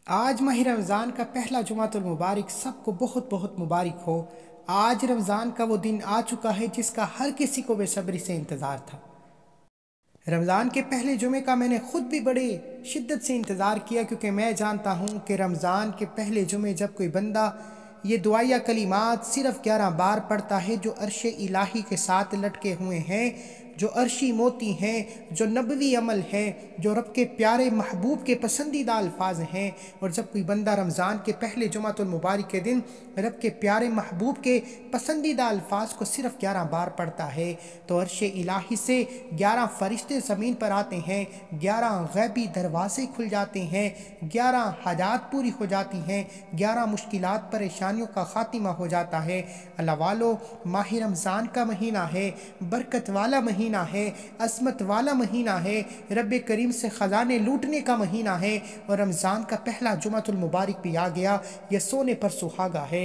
آج ماہ رمضان کا پہلا جمعۃ المبارک سب کو بہت بہت مبارک ہو۔ آج رمضان کا وہ دن آ چکا ہے جس کا ہر کسی کو بے صبری سے انتظار تھا۔ رمضان کے پہلے جمعے کا میں نے خود بھی بڑے شدت سے انتظار کیا، کیونکہ میں جانتا ہوں کہ رمضان کے پہلے جمعے جب کوئی بندہ یہ دعائیہ کلمات صرف 11 بار پڑھتا ہے جو عرش الہی کے ساتھ لٹکے ہوئے ہیں، جو عرشی موتی ہیں، جو نبوی عمل ہے، جو رب کے پیارے محبوب کے پسندیدہ الفاظ ہیں، اور جب کوئی بندہ رمضان کے پہلے جمعۃ المبارک کے دن رب کے پیارے محبوب کے پسندیدہ الفاظ کو صرف 11 بار پڑھتا ہے تو عرش الہی سے 11 فرشتے زمین پر آتے ہیں، 11 غیبی دروازے کھل جاتے ہیں، 11 حاجات پوری ہو جاتی ہیں، 11 مشکلات پریشانیوں کا خاتمہ ہو جاتا ہے۔ اللہ والو، ماہ رمضان کا مہینہ ہے، برکت والا مہینہ ہے، عظمت والا مہینہ ہے، رب کریم سے خزانے لوٹنے کا مہینہ ہے، اور رمضان کا پہلا جمعۃ المبارک بھی آ گیا۔ یہ سونے پر سہاگا ہے۔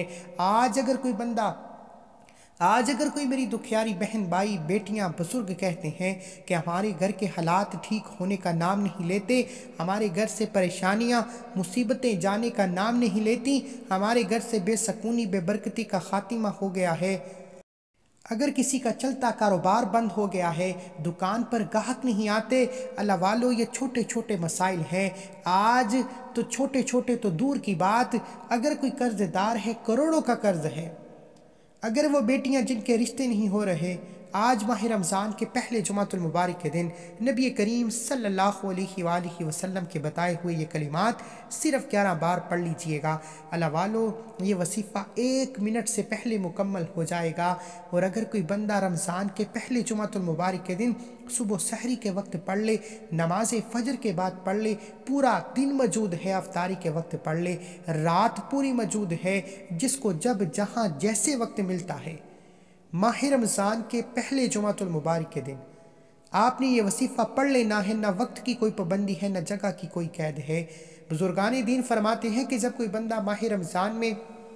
آج اگر کوئی میری دکھیاری بہن، بھائی، بیٹیاں، بزرگ کہتے ہیں کہ ہمارے گھر کے حالات ٹھیک ہونے کا نام نہیں لیتے، ہمارے گھر سے پریشانیاں، مصیبتیں جانے کا نام نہیں لیتی، ہمارے گھر سے بے سکونی، بے برکتی کا خاتمہ ہو گیا ہے، اگر کسی کا چلتا کاروبار بند ہو گیا ہے، دکان پر گاہک نہیں آتے، اللہ والو، یہ چھوٹے چھوٹے مسائل ہیں۔ آج تو چھوٹے چھوٹے تو دور کی بات، اگر کوئی قرض دار ہے، کروڑوں کا قرض ہے، اگر وہ بیٹیاں جن کے رشتے نہیں ہو رہے، آج ماہ رمضان کے پہلے جمعۃ المبارک کے دن نبی کریم صلی اللہ علیہ وآلہ وسلم کے بتائے ہوئے یہ کلمات صرف 11 بار پڑھ لیجئے گا۔ اللہ والو، یہ وظیفہ 1 منٹ سے پہلے مکمل ہو جائے گا، اور اگر کوئی بندہ رمضان کے پہلے جمعۃ المبارک کے دن صبح سحری کے وقت پڑھ لے، نماز فجر کے بعد پڑھ لے، پورا دن موجود ہے، افطاری کے وقت پڑھ لے، رات پوری موجود ہے، جس کو جب جہاں جیسے وقت ملتا ہے، ماہ رمضان کے پہلے جمعۃ المبارک کے دن آپ نے یہ وظیفہ پڑھ لینا ہے۔ نہ وقت کی کوئی پابندی ہے، نہ جگہ کی کوئی قید ہے۔ بزرگان دین فرماتے ہیں کہ جب کوئی بندہ ماہ رمضان میں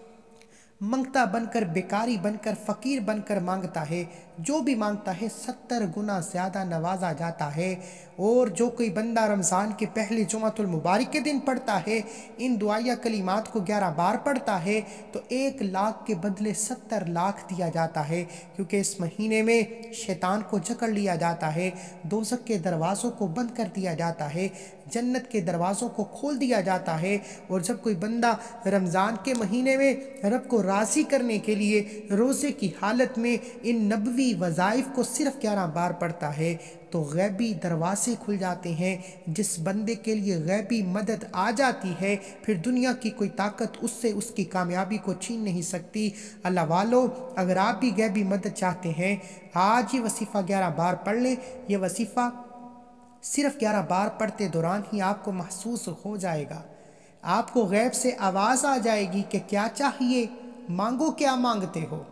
منگتا بن کر، بیکاری بن کر، فقیر بن کر مانگتا ہے، جو بھی مانگتا ہے 70 گنا زیادہ نوازا جاتا ہے۔ اور جو کوئی بندہ رمضان کے پہلے جمعۃ المبارک کے دن پڑھتا ہے، ان دعائیہ کلمات کو 11 بار پڑھتا ہے، تو 1 لاکھ کے بدلے 70 لاکھ دیا جاتا ہے، کیونکہ اس مہینے میں شیطان کو جکڑ لیا جاتا ہے، دوزخ کے دروازوں کو بند کر دیا جاتا ہے، جنت کے دروازوں کو کھول دیا جاتا ہے۔ اور جب کوئی بندہ رمضان کے مہینے میں رب کو راضی کرنے کے لیے روزے کی حالت میں ان نبوی وظائف کو صرف 11 بار پڑھتا ہے تو غیبی دروازے کھل جاتے ہیں۔ جس بندے کے لیے غیبی مدد آ جاتی ہے، پھر دنیا کی کوئی طاقت اس سے اس کی کامیابی کو چھین نہیں سکتی۔ اللہ والو، اگر آپ بھی غیبی مدد چاہتے ہیں، آج یہ وظیفہ 11 بار پڑھ لیں۔ یہ وظیفہ صرف 11 بار پڑھتے دوران ہی آپ کو محسوس ہو جائے گا، آپ کو غیب سے آواز آ جائے گی کہ کیا چاہیے، مانگو، کیا مانگتے ہو۔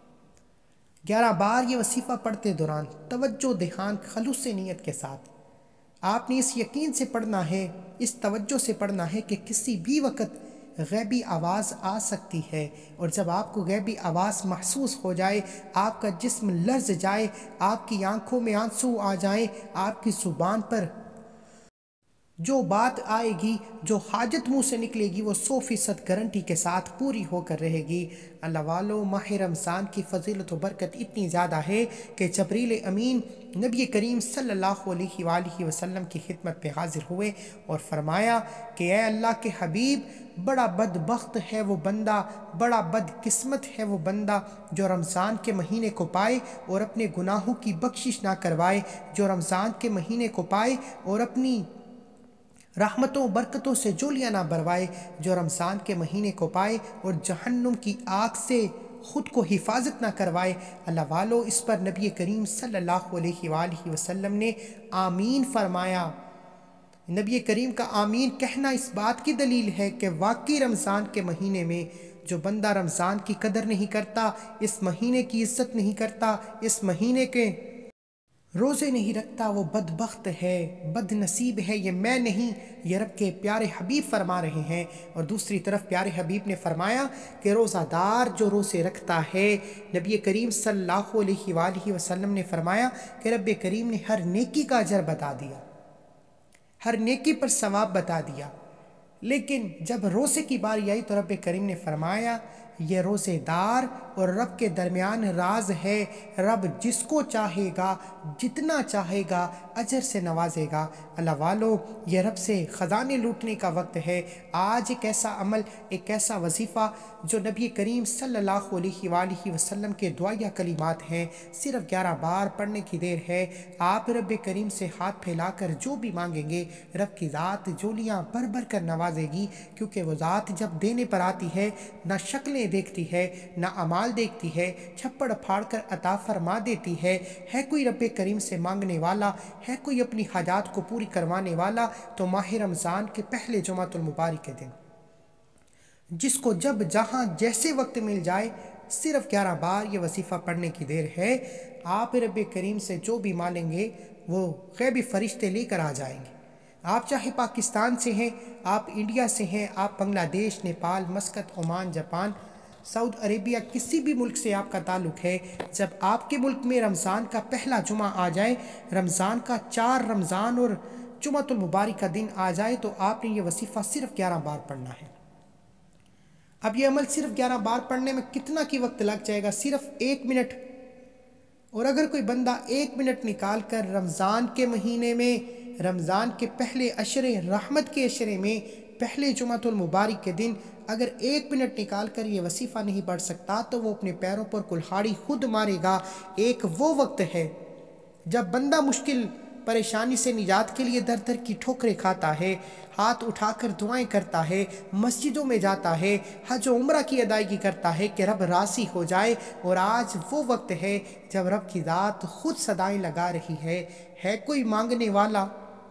11 بار یہ وظیفہ پڑھتے دوران توجہ، دھیان، خلوص نیت کے ساتھ آپ نے اس یقین سے پڑھنا ہے، اس توجہ سے پڑھنا ہے کہ کسی بھی وقت غیبی آواز آ سکتی ہے، اور جب آپ کو غیبی آواز محسوس ہو جائے، آپ کا جسم لرز جائے، آپ کی آنکھوں میں آنسو آ جائیں، آپ کی زبان پر جو بات آئے گی، جو حاجت منہ سے نکلے گی، وہ 100% گارنٹی کے ساتھ پوری ہو کر رہے گی۔ اللہ والو، ماہ رمضان کی فضیلت و برکت اتنی زیادہ ہے کہ جبریل امین نبی کریم صلی اللہ علیہ وآلہ وسلم کی خدمت پہ حاضر ہوئے اور فرمایا کہ اے اللہ کے حبیب، بڑا بدبخت ہے وہ بندہ، بڑا بدقسمت ہے وہ بندہ جو رمضان کے مہینے کو پائے اور اپنے گناہوں کی بخشش نہ کروائے، جو رمضان کے مہینے کو پائے اور اپنی رحمتوں برکتوں سے جولیاں نہ بھروائے، جو رمضان کے مہینے کو پائے اور جہنم کی آگ سے خود کو حفاظت نہ کروائے۔ اللہ والو، اس پر نبی کریم صلی اللہ علیہ وآلہ وسلم نے آمین فرمایا۔ نبی کریم کا آمین کہنا اس بات کی دلیل ہے کہ واقعی رمضان کے مہینے میں جو بندہ رمضان کی قدر نہیں کرتا، اس مہینے کی عزت نہیں کرتا، اس مہینے کے روزے نہیں رکھتا، وہ بدبخت ہے، بد نصیب ہے۔ یہ میں نہیں، یہ رب کے پیارے حبیب فرما رہے ہیں۔ اور دوسری طرف پیارے حبیب نے فرمایا کہ روزہ دار جو روزے رکھتا ہے، نبی کریم صلی اللہ علیہ وآلہ وسلم نے فرمایا کہ رب کریم نے ہر نیکی کا اجر بتا دیا، ہر نیکی پر ثواب بتا دیا۔ لیکن جب روزے کی باری آئی تو رب کریم نے فرمایا یہ روزے دار اور رب کے درمیان راز ہے، رب جس کو چاہے گا جتنا چاہے گا اجر سے نوازے گا۔ اللہ والو، یہ رب سے خزانے لوٹنے کا وقت ہے۔ آج ایک ایسا عمل، ایک ایسا وظیفہ جو نبی کریم صلی اللہ علیہ وآلہ وسلم کے دعائیہ کلمات ہیں، صرف 11 بار پڑھنے کی دیر ہے۔ آپ رب کریم سے ہاتھ پھیلا کر جو بھی مانگیں گے، رب کی ذات جولیاں بھر بھر کر نوازے گی، کیونکہ وہ ذات جب دینے پر آتی ہے نہ شکلیں دیکھتی ہے نہ اعمال دیکھتی ہے، چھپڑ پھاڑ کر عطا فرما دیتی ہے۔ ہے کوئی رب کریم سے مانگنے والا، ہے کوئی اپنی حاجات کو پوری کروانے والا، تو ماہ رمضان کے پہلے جمعۃ المبارک کے دن جس کو جب جہاں جیسے وقت مل جائے، صرف 11 بار یہ وظیفہ پڑھنے کی دیر ہے۔ آپ رب کریم سے جو بھی مانگیں گے وہ غیبی فرشتے لے کر آ جائیں گے۔ آپ چاہے پاکستان سے ہیں، آپ انڈیا سے ہیں، آپ Bangladesh, Nepal, Muscat, Oman, Japan, Saudi Arabia, کسی بھی ملک سے آپ کا تعلق ہے، جب آپ کے ملک میں رمضان کا پہلا جمعہ آ جائے، رمضان کا 4 رمضان اور جمعۃ المبارک کا دن آ جائے، تو آپ نے یہ وظیفہ صرف 11 بار پڑھنا ہے۔ اب یہ عمل صرف 11 بار پڑھنے میں کتنا کی وقت لگ جائے گا؟ صرف 1 منٹ۔ اور اگر کوئی بندہ 1 منٹ نکال کر رمضان کے مہینے میں، رمضان کے پہلے عشرے، رحمت کے عشرے میں، پہلے جمعۃ المبارک کے دن اگر 1 منٹ نکال کر یہ وظیفہ نہیں پڑھ سکتا تو وہ اپنے پیروں پر کلہاڑی خود مارے گا۔ ایک وہ وقت ہے جب بندہ مشکل پریشانی سے نجات کے لیے در در کی ٹھوکریں کھاتا ہے، ہاتھ اٹھا کر دعائیں کرتا ہے، مسجدوں میں جاتا ہے، حج و عمرہ کی ادائیگی کرتا ہے کہ رب راضی ہو جائے۔ اور آج وہ وقت ہے جب رب کی ذات خود صدائیں لگا رہی ہے کوئی مانگنے والا؟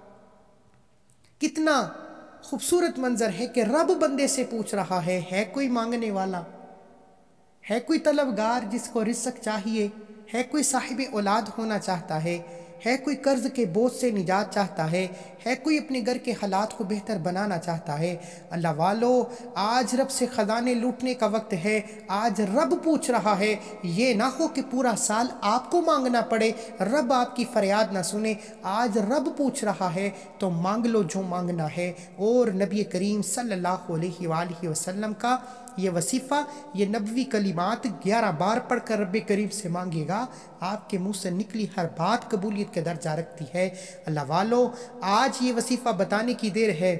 کتنا خوبصورت منظر ہے کہ رب بندے سے پوچھ رہا ہے کوئی مانگنے والا؟ ہے کوئی طلبگار جس کو رزق چاہیے؟ ہے کوئی صاحب اولاد ہونا چاہتا ہے کوئی قرض کے بوجھ سے نجات چاہتا ہے کوئی اپنے گھر کے حالات کو بہتر بنانا چاہتا ہے؟ اللہ والو، آج رب سے خزانے لوٹنے کا وقت ہے۔ آج رب پوچھ رہا ہے، یہ نہ ہو کہ پورا سال آپ کو مانگنا پڑے، رب آپ کی فریاد نہ سنے۔ آج رب پوچھ رہا ہے تو مانگ لو جو مانگنا ہے۔ اور نبی کریم صلی اللہ علیہ وآلہ وسلم کا یہ وظیفہ، یہ نبوی کلمات 11 بار پڑھ کر رب کریم سے مانگے گا، آپ کے منہ سے نکلی ہر بات قبولیت کے درجہ رکھتی ہے۔ اللہ والو، آج یہ وظیفہ بتانے کی دیر ہے۔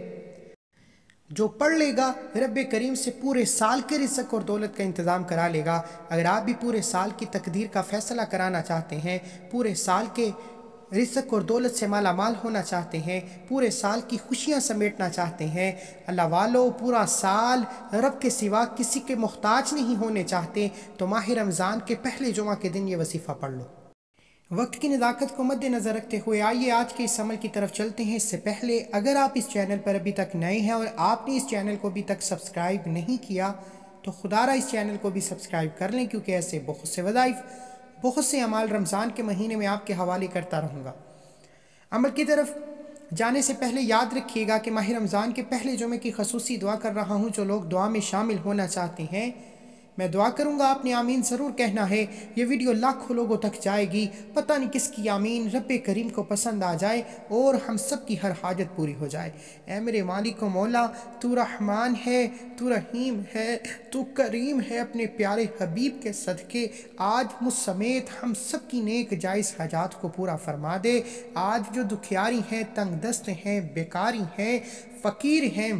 جو پڑھ لے گا رب کریم سے پورے سال کے رزق اور دولت کا انتظام کرا لے گا۔ اگر آپ بھی پورے سال کی تقدیر کا فیصلہ کرانا چاہتے ہیں، پورے سال کے رزق اور دولت سے مالا مال ہونا چاہتے ہیں، پورے سال کی خوشیاں سمیٹنا چاہتے ہیں، اللہ والو پورا سال رب کے سوا کسی کے محتاج نہیں ہونے چاہتے، تو ماہ رمضان کے پہلے جمعہ کے دن یہ وظیفہ پڑھ لو۔ وقت کی نزاکت کو مد نظر رکھتے ہوئے آئیے آج کے اس عمل کی طرف چلتے ہیں۔ اس سے پہلے اگر آپ اس چینل پر ابھی تک نئے ہیں اور آپ نے اس چینل کو ابھی تک سبسکرائب نہیں کیا تو خدا را اس چینل کو بھی سبسکرائب کر لیں، کیونکہ ایسے بہت سے وظائف، بہت سے اعمال رمضان کے مہینے میں آپ کے حوالے کرتا رہوں گا۔ عمل کی طرف جانے سے پہلے یاد رکھیے گا کہ ماہ رمضان کے پہلے جمعے کی خصوصی دعا کر رہا ہوں۔ جو لوگ دعا میں شامل ہونا چاہتے ہیں، میں دعا کروں گا، آپ نے آمین ضرور کہنا ہے۔ یہ ویڈیو لاکھوں لوگوں تک جائے گی، پتہ نہیں کس کی آمین رب کریم کو پسند آ جائے اور ہم سب کی ہر حاجت پوری ہو جائے۔ اے میرے مالک و مولا، تو رحمان ہے، تو رحیم ہے، تو کریم ہے، اپنے پیارے حبیب کے صدقے آج مجھ سمیت ہم سب کی نیک جائز حاجات کو پورا فرما دے۔ آج جو دکھیاری ہیں، تنگ دست ہیں، بیکاری ہیں، فقیر ہیں،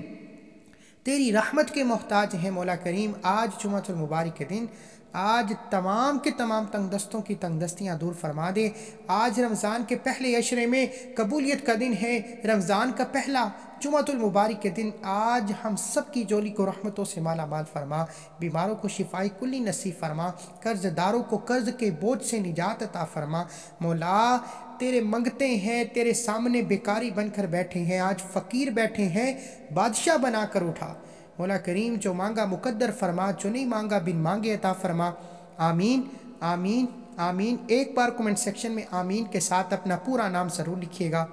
تیری رحمت کے محتاج ہیں مولا کریم، آج جمعۃ المبارک کے دن آج تمام کے تمام تنگ دستوں کی تنگ دستیاں دور فرما دے۔ آج رمضان کے پہلے عشرے میں قبولیت کا دن ہے، رمضان کا پہلا جمعۃ المبارک کے دن آج ہم سب کی جولی کو رحمتوں سے مالا مال فرما، بیماروں کو شفائی کلی نصیب فرما، قرض داروں کو قرض کے بوجھ سے نجات عطا فرما۔ مولا تیرے منگتے ہیں، تیرے سامنے بیکاری بن کر بیٹھے ہیں، آج فقیر بیٹھے ہیں، بادشاہ بنا کر اٹھا مولا کریم، جو مانگا مقدر فرما، جو نہیں مانگا بن مانگے عطا فرما۔ آمین آمین آمین۔ ایک بار کومنٹ سیکشن میں آمین کے ساتھ اپنا پورا نام ضرور لکھیے گا۔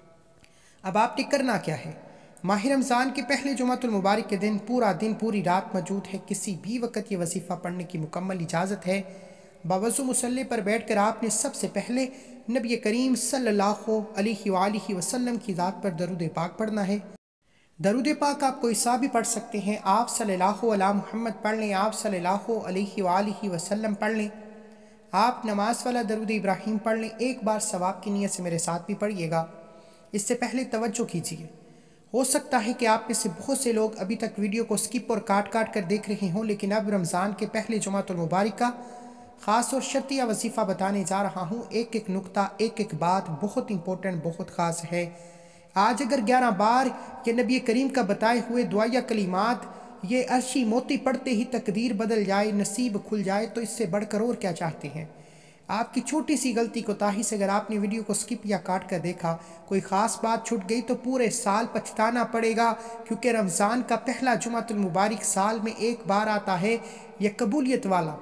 اب آپ نے کرنا کیا ہے؟ ماہ رمضان کے پہلے جمعۃ المبارک کے دن پورا دن پوری رات موجود ہے، کسی بھی وقت یہ وظیفہ پڑھنے کی مکمل اجازت ہے۔ باوضو مصلی پر بیٹھ کر آپ نے سب سے پہلے نبی کریم صلی اللہ علیہ وآلہ وسلم کی ذات پر درود پاک پڑھنا ہے۔ दरूद पाक आप कोई सा भी पढ़ सकते हैं। आप सल्लल्लाहु अला मुहम्मद पढ़ लें, आप सल्लल्लाहु अलैहि वसल्लम पढ़ लें, आप नमाज वाला दरूद इब्राहिम पढ़ लें। एक बार सवाब की नीयत से मेरे साथ भी पढ़िएगा। इससे पहले तवज्जो कीजिए, हो सकता है कि आप में से बहुत से लोग अभी तक वीडियो को स्किप और काट काट कर देख रहे हों, लेकिन अब रमज़ान के पहले जुमातुल मुबारक का ख़ास और शर्तिया वजीफ़ा बताने जा रहा हूँ। एक एक नुक्ता, एक एक बात बहुत इंपॉर्टेंट, बहुत ख़ास है। आज अगर 11 बार ये नबी करीम का बताए हुए दुआया कलिमात ये अर्शी मोती पढ़ते ही तकदीर बदल जाए, नसीब खुल जाए, तो इससे बढ़कर और क्या चाहते हैं। आपकी छोटी सी गलती कोताही से अगर आपने वीडियो को स्किप या काट कर देखा, कोई ख़ास बात छूट गई, तो पूरे साल पछताना पड़ेगा, क्योंकि रमज़ान का पहला जुमातुल मुबारक साल में एक बार आता है। यह कबूलियत वाला,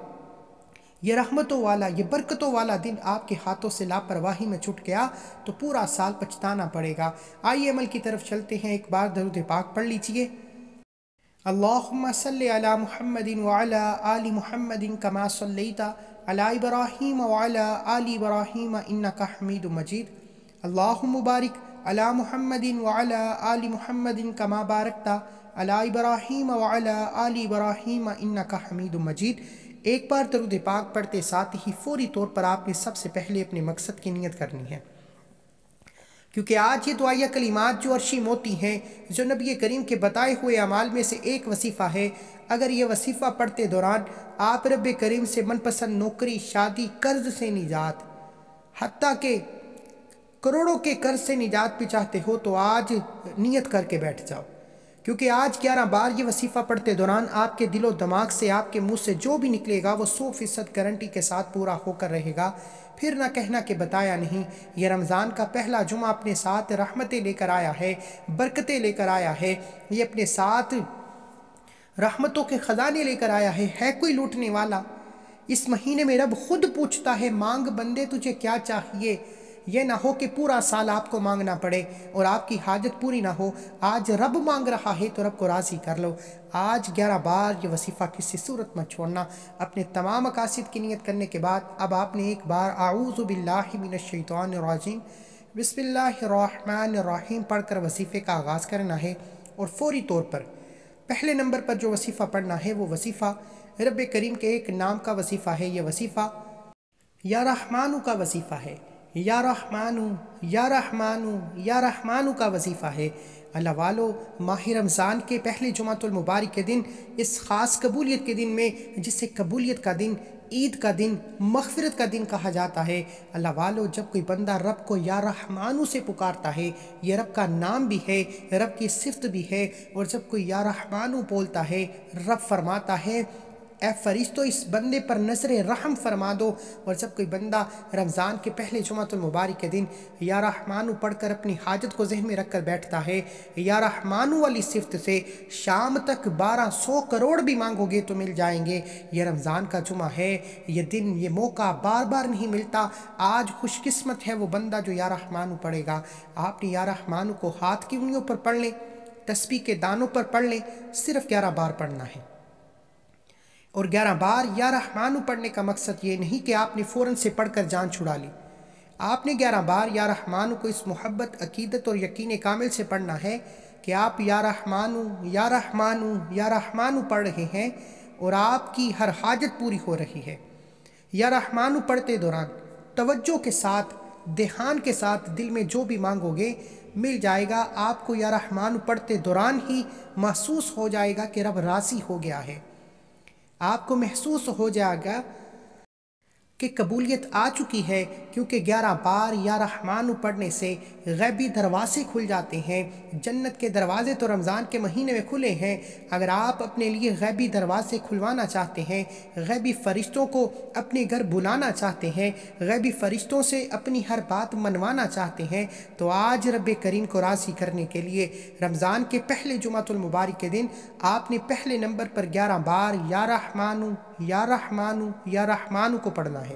ये रहमतों वाला, ये बरकतों वाला दिन आपके हाथों से लापरवाही में छूट गया तो पूरा साल पछताना पड़ेगा। आइए अमल की तरफ चलते हैं। एक बार दरूद पाक पढ़ लीजिए। अल्लाहुम्मा सल्लि अला मुहम्मदिन व अला आलि मुहम्मदिन कमा सल्लैता अला इब्राहीम व अला आलि इब्राहीम इन्नका हमीदुम मजीद। अल्लाहुम्मा बारिक अला मुहम्मदिन व अला आलि मुहम्मदिन कमा बारकता अला इब्राहीम व अला आलि इब्राहीम इन्नका हमीदुम मजीद। एक बार दरूद पाक पढ़ते साथ ही फौरी तौर पर आपने सबसे पहले अपने मकसद की नियत करनी है, क्योंकि आज ये दुआया कलिमात जो अर्शी मोती हैं, जो नबी करीम के बताए हुए अमाल में से एक वसीफ़ा है। अगर ये वसीफ़ा पढ़ते दौरान आप रब करीम से मनपसंद नौकरी, शादी, कर्ज से निजात, हत्ता के करोड़ों के कर्ज से निजात भी चाहते हो, तो आज नियत करके बैठ जाओ, क्योंकि आज 11 बार ये वसीफ़ा पढ़ते दौरान आपके दिलो दिमाग से, आपके मुंह से जो भी निकलेगा वो 100% गारंटी के साथ पूरा होकर रहेगा। फिर ना कहना कि बताया नहीं। ये रमज़ान का पहला जुमा अपने साथ रहमतें लेकर आया है, बरकतें लेकर आया है, ये अपने साथ रहमतों के ख़जाने लेकर आया है कोई लूटने वाला। इस महीने में रब खुद पूछता है, मांग बंदे तुझे क्या चाहिए। ये ना हो कि पूरा साल आपको मांगना पड़े और आपकी हाजत पूरी ना हो। आज रब मांग रहा है तो रब को राज़ी कर लो। आज 11 बार ये वसीफ़ा किसी सूरत मत छोड़ना। अपने तमाम मकासिद की नियत करने के बाद अब आपने एक बार आऊज़ु बिल्लाहि मिनश शैतानिर रजीम बिस्मिल्लाहिर रहमानिर रहीम पढ़कर वसीफ़े का आगाज़ करना है। और फौरी तौर पर पहले नंबर पर जो वसीफ़ा पढ़ना है वो वसीफ़ा रब करीम के एक नाम का वसीफ़ा है। यह वसीफ़ा या रहमानु का वसीफ़ा है। या रहमानु, या रहमानु, या रहमानु का वजीफ़ा है। अल्लाह वालो, माह रमज़ान के पहले जुमातुल मुबारक के दिन, इस ख़ास कबूलियत के दिन में, जिसे कबूलियत का दिन, ईद का दिन, मग़फ़िरत का दिन कहा जाता है, अल्लाह वालो, जब कोई बंदा रब को या रहमानु से पुकारता है, ये रब का नाम भी है, रब की सिफ़त भी है, और जब कोई या रहमानु बोलता है, रब फरमाता है, ए फरिश्तों इस बंदे पर नज़र रहम फरमा दो। और जब कोई बंदा रमज़ान के पहले जुमातुल मुबारक के दिन या रहमानु पढ़कर अपनी हाजत को जहन में रख कर बैठता है, या रहमानु वाली सिफ्त से शाम तक 1200 करोड़ भी मांगोगे तो मिल जाएंगे। ये रमज़ान का जुमा है, ये दिन, ये मौका बार बार नहीं मिलता। आज खुशकिस्मत है वो बंदा जो या रहमानु पढ़ेगा। आपने या रहमानु को हाथ की उंगलियों पर पढ़ लें, तस्बीह के दानों पर पढ़ लें, सिर्फ 11 बार पढ़ना है। और 11 बार या रहमानु पढ़ने का मकसद ये नहीं कि आपने फ़ौरन से पढ़कर जान छुड़ा ली। आपने 11 बार या रहमानु को इस मोहब्बत, अकीदत और यकीन कामिल से पढ़ना है कि आप या रहमानु, या रहमानु, या रहमानु पढ़ रहे हैं और आपकी हर हाजत पूरी हो रही है। या रहमानु पढ़ते दौरान तवज्जो के साथ, ध्यान के साथ दिल में जो भी मांगोगे मिल जाएगा। आपको या रहमानु पढ़ते दौरान ही महसूस हो जाएगा कि रब राज़ी हो गया है। आपको महसूस हो जाएगा कि कबूलियत आ चुकी है, क्योंकि 11 बार या रहमानु पढ़ने से गैबी दरवाजे खुल जाते हैं। जन्नत के दरवाजे तो रमज़ान के महीने में खुले हैं। अगर आप अपने लिए गैबी दरवाजे खुलवाना चाहते हैं, गैबी फ़रिश्तों को अपने घर बुलाना चाहते हैं, गैबी फ़रिश्तों से अपनी हर बात मनवाना चाहते हैं, तो आज रब करीम को राज़ी करने के लिए रमज़ान के पहले जुमातुल मुबारक के दिन आपने पहले नंबर पर 11 बार या रहमानु, या रहमानु, या रहमानु को पढ़ना है।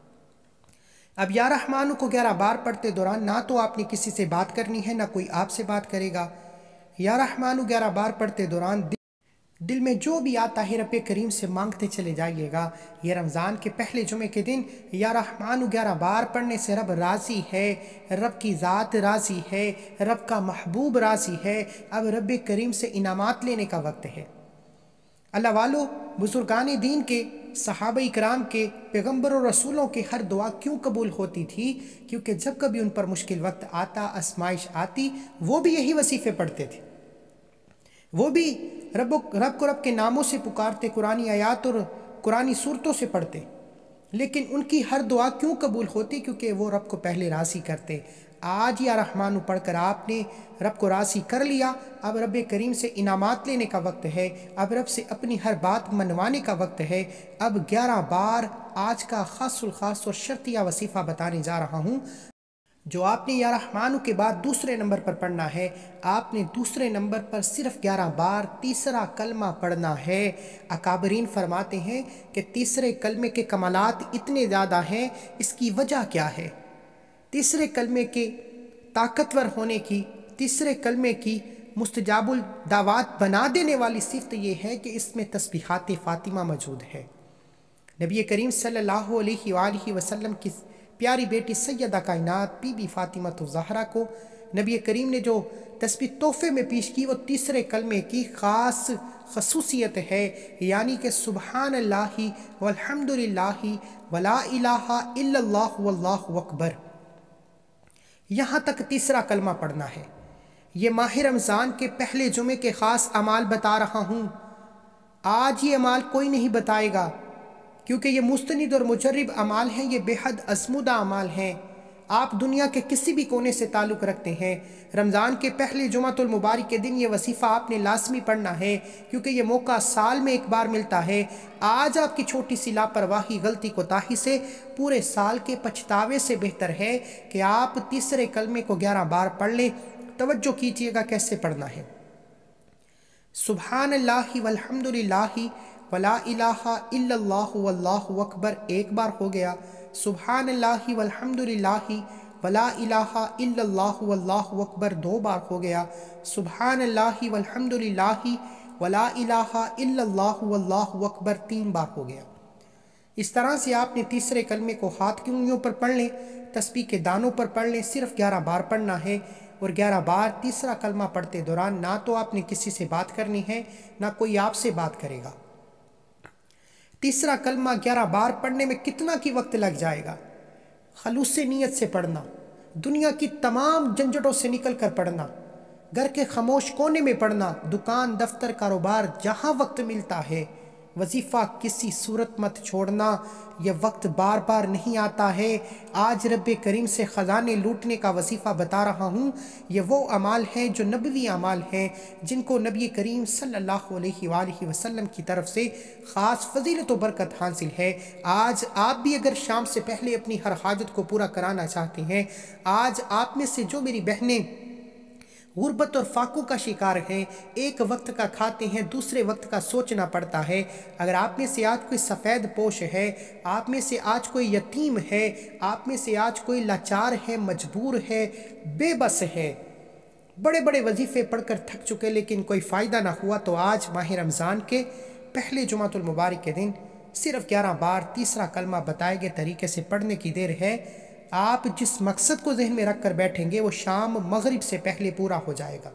अब या रहमानु को 11 बार पढ़ते दौरान ना तो आपने किसी से बात करनी है, ना कोई आपसे बात करेगा। या रहमानु 11 बार पढ़ते दौरान دل میں جو بھی آتا ہے رب کریم سے مانگتے چلے جائیے گا۔ یہ رمضان کے پہلے جمعے کے دن یا رحمان 11 بار پڑھنے سے رب راضی ہے، رب کی ذات راضی ہے، رب کا محبوب راضی ہے۔ اب رب کریم سے انعامات لینے کا وقت ہے۔ اللہ والو، بزرگان دین کے، صحابہ اکرام کے، پیغمبر و رسولوں کے ہر دعا کیوں قبول ہوتی تھی؟ کیونکہ جب کبھی ان پر مشکل وقت آتا، آزمائش آتی، وہ بھی یہی وظیفے پڑھتے تھے۔ وہ بھی رب کو رب کے ناموں سے پکارتے، قرآنی آیات اور قرآنی صورتوں سے پڑھتے، لیکن ان کی ہر دعا کیوں قبول ہوتی؟ کیونکہ وہ رب کو پہلے راضی کرتے۔ آج یا رحمانو پڑھ کر آپ نے رب کو راضی کر لیا، اب رب کریم سے انعامات لینے کا وقت ہے، اب رب سے اپنی ہر بات منوانے کا وقت ہے۔ اب 11 بار آج کا خاص الخاص اور شرطیہ وظیفہ بتانے جا رہا ہوں، جو آپ نے یا رحمانو کے بعد دوسرے نمبر پر پڑھنا ہے۔ آپ نے دوسرے نمبر پر صرف 11 بار تیسرا کلمہ پڑھنا ہے۔ اکابرین فرماتے ہیں کہ تیسرے کلمے کے کمالات اتنے زیادہ ہیں، اس کی وجہ کیا ہے؟ تیسرے کلمے کے طاقتور ہونے کی، تیسرے کلمے کی مستجاب الدعوات بنا دینے والی صفت یہ ہے کہ اس میں تسبیحات فاطمہ موجود ہے۔ نبی کریم صلی اللہ علیہ وآلہ وسلم کی پیاری بیٹی سیدہ کائنات بی بی فاطمہ الزہرا کو نبی کریم نے جو تسبیح تحفے میں پیش کی، وہ تیسرے کلمے کی خاص خصوصیت ہے، یعنی کہ سبحان اللہ والحمد للہ ولا الہ الا اللہ واللہ اکبر، یہاں تک تیسرا کلمہ پڑھنا ہے۔ یہ ماہ رمضان کے پہلے جمعے کے خاص اعمال بتا رہا ہوں۔ آج یہ اعمال کوئی نہیں بتائے گا، کیونکہ یہ مستند اور مجرب اعمال ہیں، یہ بے حد ازمودہ اعمال ہیں۔ آپ دنیا کے کسی بھی کونے سے تعلق رکھتے ہیں، رمضان کے پہلے جمعۃ المبارک کے دن یہ وظیفہ آپ نے لازمی پڑھنا ہے، کیونکہ یہ موقع سال میں ایک بار ملتا ہے۔ آج آپ کی چھوٹی سی لاپرواہی، غلطی، کوتاہی سے پورے سال کے پچھتاوے سے بہتر ہے کہ آپ تیسرے کلمے کو 11 بار پڑھ لیں۔ توجہ کیجئے گا کیسے پڑھنا ہے۔ سبحان اللہ والحمد للہ ولا الہ الا اللہ واللہ اکبر ایک بار ہو گیا۔ سبحان اللہ والحمد للہ ولا الہ الا اللہ واللہ اکبر 2 بار ہو گیا۔ سبحان اللہ والحمد للہ ولا الہ الا اللہ واللہ اکبر 3 بار ہو گیا۔ اس طرح سے آپ نے تیسرے کلمے کو ہاتھ کی انگلیوں پر پڑھ لیں، تسبیح کے دانوں پر پڑھ لیں، صرف 11 بار پڑھنا ہے۔ اور 11 بار تیسرا کلمہ پڑھتے دوران نہ تو آپ نے کسی سے بات کرنی ہے، نہ کوئی آپ سے بات کرے گا۔ تیسرا کلمہ 11 بار پڑھنے میں کتنا کی وقت لگ جائے گا؟ خلوص نیت سے پڑھنا، دنیا کی تمام جھنجھٹوں سے نکل کر پڑھنا، گھر کے خاموش کونے میں پڑھنا، دکان، دفتر، کاروبار، جہاں وقت ملتا ہے۔ وظیفہ کسی صورت مت چھوڑنا، یہ وقت بار بار نہیں آتا ہے۔ آج رب کریم سے خزانے لوٹنے کا وظیفہ بتا رہا ہوں۔ یہ وہ اعمال ہیں جو نبوی اعمال ہیں، جن کو نبی کریم صلی اللہ علیہ وآلہ وسلم کی طرف سے خاص فضیلت و برکت حاصل ہے۔ آج آپ بھی اگر شام سے پہلے اپنی ہر حاجت کو پورا کرانا چاہتے ہیں، آج آپ میں سے جو میری بہنیں غربت اور فاقوں کا شکار ہیں، ایک وقت کا کھاتے ہیں، دوسرے وقت کا سوچنا پڑتا ہے، اگر آپ میں سے آج کوئی سفید پوش ہے، آپ میں سے آج کوئی یتیم ہے، آپ میں سے آج کوئی لاچار ہے، مجبور ہے، بے بس ہے، بڑے بڑے وظیفے پڑھ کر تھک چکے لیکن کوئی فائدہ نہ ہوا، تو آج ماہ رمضان کے پہلے جمعۃ المبارک کے دن صرف 11 بار تیسرا کلمہ بتائے گئے طریقے سے پڑھنے کی دیر ہے۔ آپ جس مقصد کو ذہن میں رکھ کر بیٹھیں گے وہ شام مغرب سے پہلے پورا ہو جائے گا۔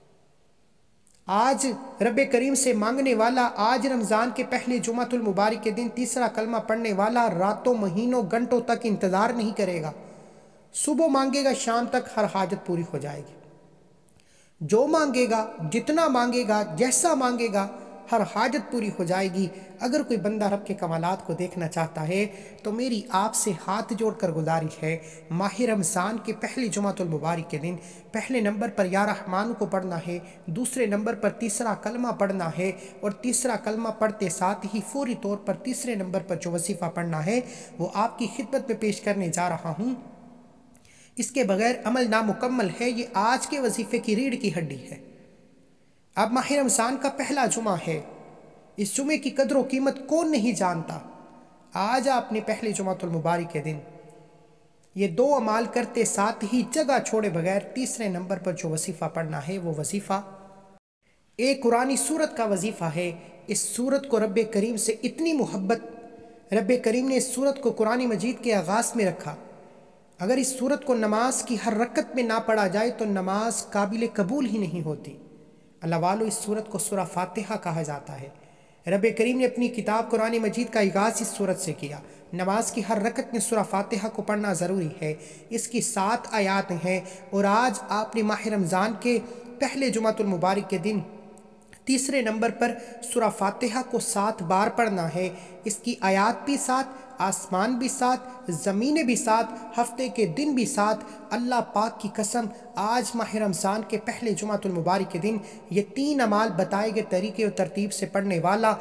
آج رب کریم سے مانگنے والا، آج رمضان کے پہلے جمعۃ المبارک کے دن تیسرا کلمہ پڑھنے والا راتوں، مہینوں، گھنٹوں تک انتظار نہیں کرے گا۔ صبح مانگے گا، شام تک ہر حاجت پوری ہو جائے گی۔ جو مانگے گا، جتنا مانگے گا، جیسا مانگے گا، ہر حاجت پوری ہو جائے گی۔ اگر کوئی بندہ رب کے کمالات کو دیکھنا چاہتا ہے تو میری آپ سے ہاتھ جوڑ کر گزارش ہے، ماہ رمضان کے پہلے جمعۃ المبارک کے دن پہلے نمبر پر یا رحمان کو پڑھنا ہے، دوسرے نمبر پر تیسرا کلمہ پڑھنا ہے، اور تیسرا کلمہ پڑھتے ساتھ ہی فوری طور پر تیسرے نمبر پر جو وظیفہ پڑھنا ہے وہ آپ کی خدمت میں پیش کرنے جا رہا ہوں۔ اس کے بغیر عمل نامکمل ہے، یہ آج کے وظیفے کی ریڑھ کی ہڈی ہے۔ اب ماہ رمضان کا پہلا جمعہ ہے، اس جمعے کی قدر و قیمت کون نہیں جانتا؟ آج آپ نے پہلے جمعۃ المبارک کے دن یہ 2 اعمال کرتے ساتھ ہی جگہ چھوڑے بغیر تیسرے نمبر پر جو وظیفہ پڑھنا ہے وہ وظیفہ ایک قرآنی سورت کا وظیفہ ہے۔ اس سورت کو رب کریم سے اتنی محبت، رب کریم نے اس سورت کو قرآن مجید کے آغاز میں رکھا۔ اگر اس سورت کو نماز کی ہر رکعت میں نہ پڑھا جائے تو نماز قابل قبول ہی نہیں ہوتی۔ اللہ والو، اس سورت کو سورہ فاتحہ کہا جاتا ہے۔ رب کریم نے اپنی کتاب قرآن مجید کا آغاز اس سورت سے کیا۔ نماز کی ہر رکعت میں سورہ فاتحہ کو پڑھنا ضروری ہے۔ اس کی 7 آیات ہیں، اور آج آپ نے ماہ رمضان کے پہلے جمعۃ المبارک کے دن تیسرے نمبر پر سورہ فاتحہ کو 7 بار پڑھنا ہے۔ اس کی آیات بھی 7، آسمان بھی 7، زمینیں بھی 7، ہفتے کے دن بھی 7۔ اللہ پاک کی قسم، آج ماہ رمضان کے پہلے جمعۃ المبارک کے دن یہ 3 اعمال بتائے گئے طریقے اور ترتیب سے پڑھنے والا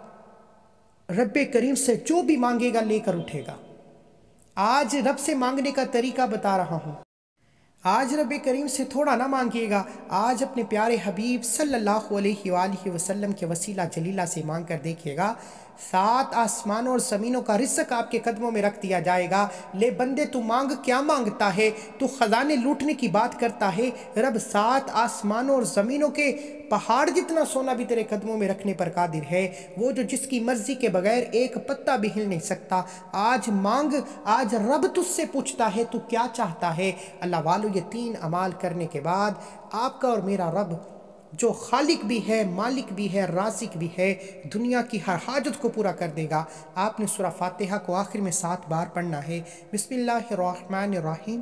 رب کریم سے جو بھی مانگے گا لے کر اٹھے گا۔ آج رب سے مانگنے کا طریقہ بتا رہا ہوں۔ آج رب کریم سے تھوڑا نہ مانگیے گا، آج اپنے پیارے حبیب صلی اللہ علیہ وآلہ وسلم کے وسیلہ جلیلہ سے مانگ کر دیکھیے گا۔ 7 آسمانوں اور زمینوں کا رزق آپ کے قدموں میں رکھ دیا جائے گا۔ لے بندے، تو مانگ کیا مانگتا ہے؟ تو خزانے لوٹنے کی بات کرتا ہے۔ رب 7 آسمانوں اور زمینوں کے پہاڑ جتنا سونا بھی تیرے قدموں میں رکھنے پر قادر ہے، وہ جو جس کی مرضی کے بغیر ایک پتہ بھی ہل نہیں سکتا۔ آج مانگ، آج رب تجھ سے پوچھتا ہے تو کیا چاہتا ہے۔ اللہ والو، یہ 3 اعمال کرنے کے بعد آپ کا اور میرا رب جو خالق بھی ہے، مالک بھی ہے، رازق بھی ہے، دنیا کی ہر حاجت کو پورا کر دے گا۔ آپ نے سورہ فاتحہ کو آخر میں 7 بار پڑھنا ہے۔ بسم اللہ الرحمن الرحیم،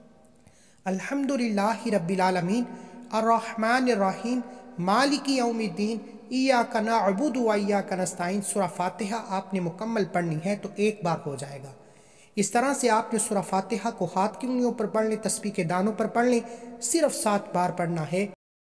الحمدللہ رب العالمین، الرحمن الرحیم، مالک یوم الدین، ایاک نعبد و ایاک نستعین۔ سورہ فاتحہ آپ نے مکمل پڑھنی ہے تو 1 بار ہو جائے گا۔ اس طرح سے آپ نے سورہ فاتحہ کو ہاتھ کی انگلیوں پر پڑھ لیں، تسبیح کے دانوں پر پڑھ لیں، صرف 7 بار پڑھنا ہے۔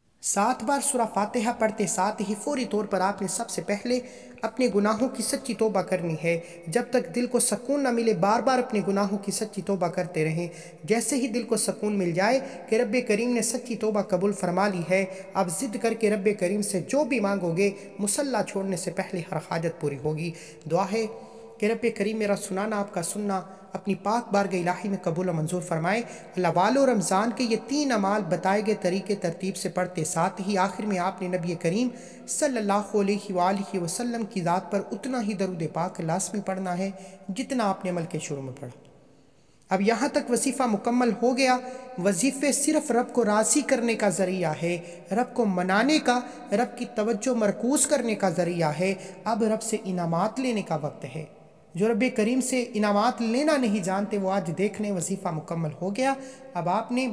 7 بار سورہ فاتحہ پڑھتے ساتھ ہی فوری طور پر آپ نے سب سے پہلے اپنے گناہوں کی سچی توبہ کرنی ہے۔ جب تک دل کو سکون نہ ملے بار بار اپنے گناہوں کی سچی توبہ کرتے رہیں۔ جیسے ہی دل کو سکون مل جائے کہ رب کریم نے سچی توبہ قبول فرما لی ہے، اب ضد کر کے رب کریم سے جو بھی مانگو گے مصلی چھوڑنے سے پہلے ہر حاجت پوری ہوگی۔ دعا ہے کہ رب کریم میرا سنانا آپ کا سننا اپنی پاک بارگاہ الہی میں قبول و منظور فرمائے۔ اللہ والو، رمضان کے یہ 3 اعمال بتائے گئے طریقے ترتیب سے پڑھتے ساتھ ہی آخر میں آپ نے نبی کریم صلی اللہ علیہ وآلہ وسلم کی ذات پر اتنا ہی درود پاک لازمی پڑھنا ہے جتنا آپ نے عمل کے شروع میں پڑھا۔ اب یہاں تک وظیفہ مکمل ہو گیا۔ وظیفے صرف رب کو راضی کرنے کا ذریعہ ہے، رب کو منانے کا، رب کی توجہ مرکوز کرنے کا ذریعہ ہے۔ اب رب سے انعامات لینے کا وقت ہے۔ جو رب کریم سے انعامات لینا نہیں جانتے وہ آج دیکھ لیں، وظیفہ مکمل ہو گیا۔ اب آپ نے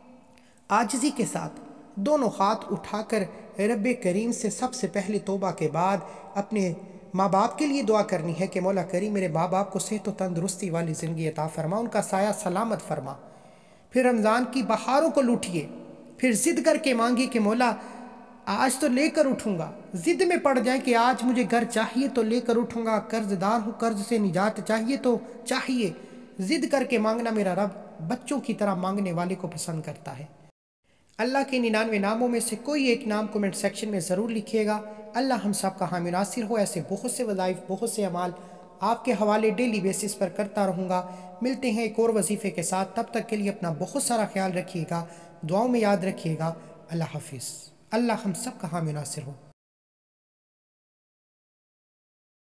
عاجزی کے ساتھ دونوں ہاتھ اٹھا کر رب کریم سے سب سے پہلے توبہ کے بعد اپنے ماں باپ کے لیے دعا کرنی ہے کہ مولا کریم میرے ماں باپ کو صحت و تندرستی والی زندگی عطا فرما، ان کا سایہ سلامت فرما۔ پھر رمضان کی بہاروں کو لوٹیے، پھر ضد کر کے مانگیے کہ مولا آج تو لے کر اٹھوں گا۔ ضد میں پڑ جائیں کہ آج مجھے گھر چاہیے تو لے کر اٹھوں گا، قرض دار ہوں قرض سے نجات چاہیے تو چاہیے۔ ضد کر کے مانگنا میرا رب بچوں کی طرح مانگنے والے کو پسند کرتا ہے۔ اللہ کے 99 ناموں میں سے کوئی ایک نام کمنٹ سیکشن میں ضرور لکھیے گا۔ اللہ ہم سب کا حامی ناصر ہو۔ ایسے بہت سے وظائف، بہت سے اعمال آپ کے حوالے ڈیلی بیسس پر کرتا رہوں گا۔ ملتے ہیں ایک اور وظیفے کے ساتھ، تب تک کے لیے اپنا بہت سارا خیال رکھیے گا، دعاؤں میں یاد رکھیے گا۔ اللہ حافظ۔ اللہ ہم سب کا حامی ناصر ہو۔